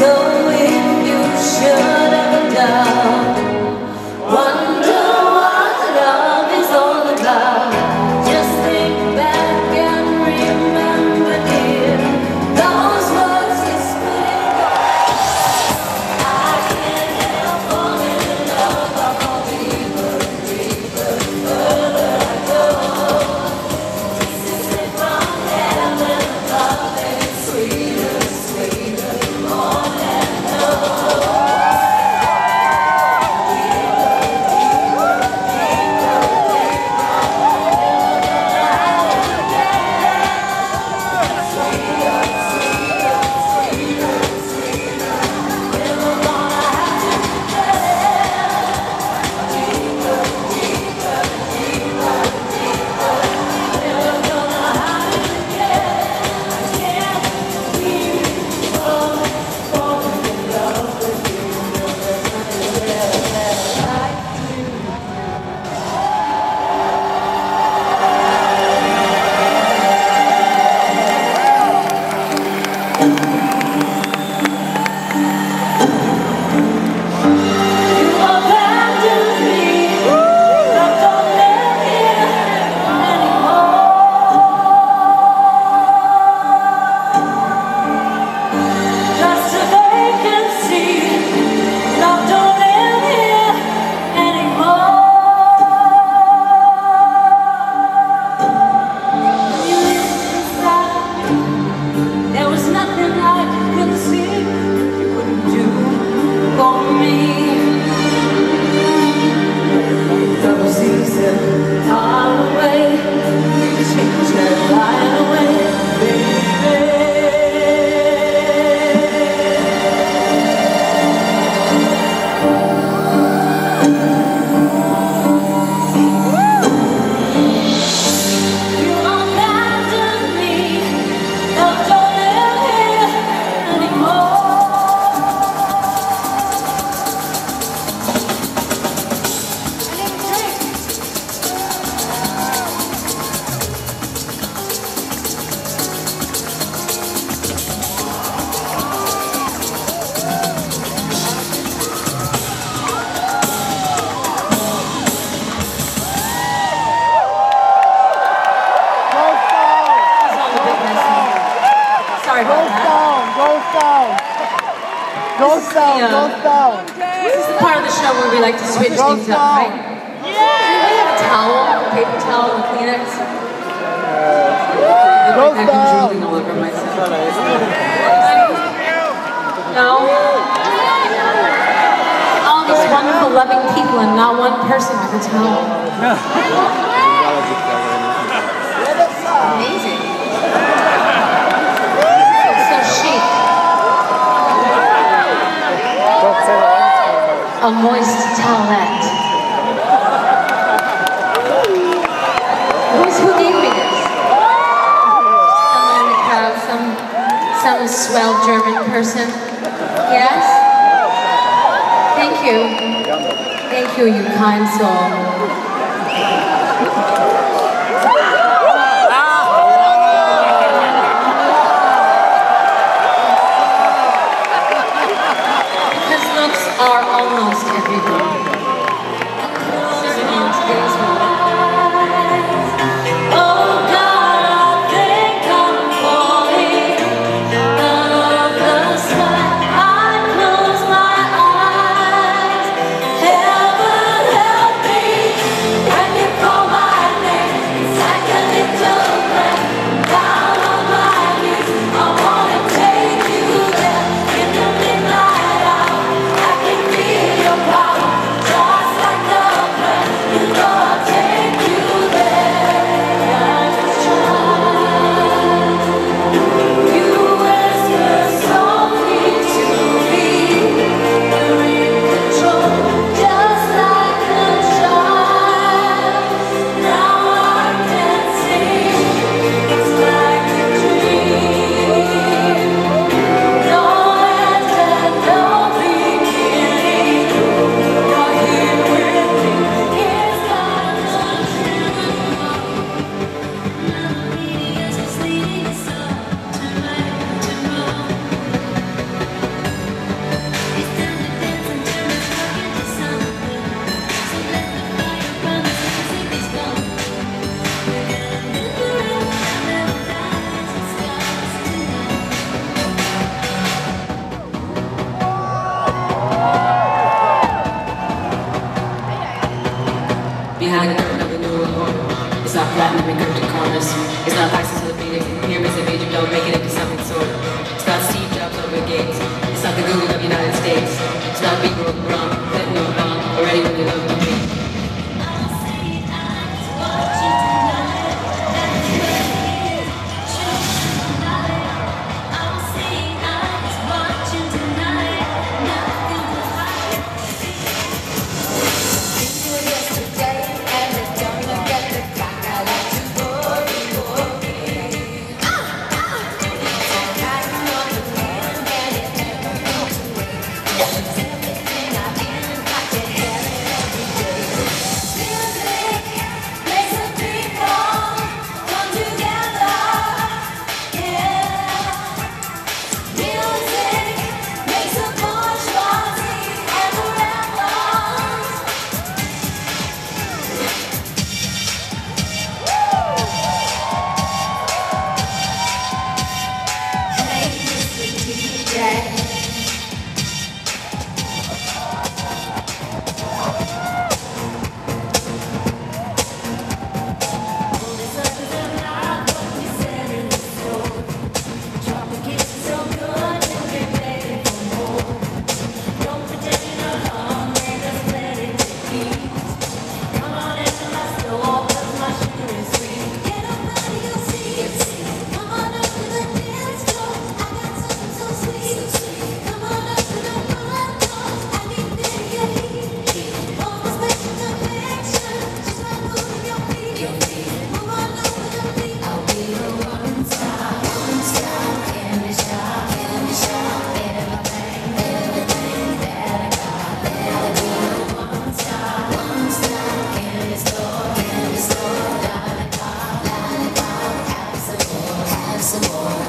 Ghost Town. This is the part of the show where we like to switch things up, right? Yeah! Anybody have a towel, a paper towel, a Kleenex? Ghost I've been drooling all over myself. No? All these wonderful, loving people and not one person with a towel. Amazing. So chic. A moist towelette. Who gave me this? Someone in the crowd, some swell German person. Yes? Thank you. Thank you, you kind soul. Are almost everything. Certainly in today's world. Oh God, I think I'm falling out of the sky. I close my eyes. Heaven help me when you call my behind the curtain of the New World Order. It's not platinum encrypted corners. It's not license to the beating. Pyramids of Egypt don't make it into something sort of. It's not Steve Jobs over Gates. It's not the Google of the United States. It's not Big Road Brown, Clinton or Bond, or anyone you love to be.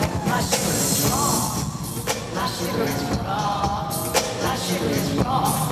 My sugar is raw.